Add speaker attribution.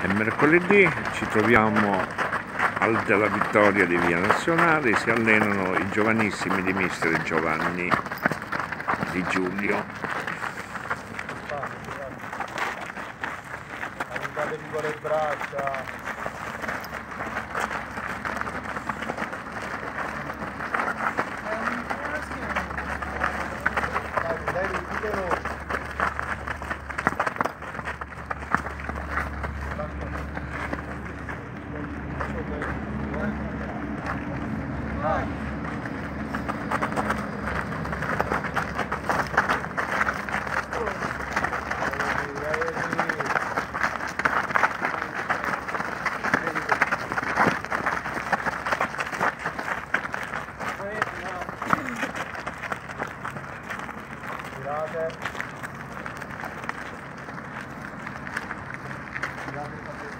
Speaker 1: È mercoledì, ci troviamo della Vittoria di Via Nazionale, si allenano i giovanissimi di mister Giovanni Di Giulio.
Speaker 2: Aiutatevi con le braccia. Dai, più veloce. Girate.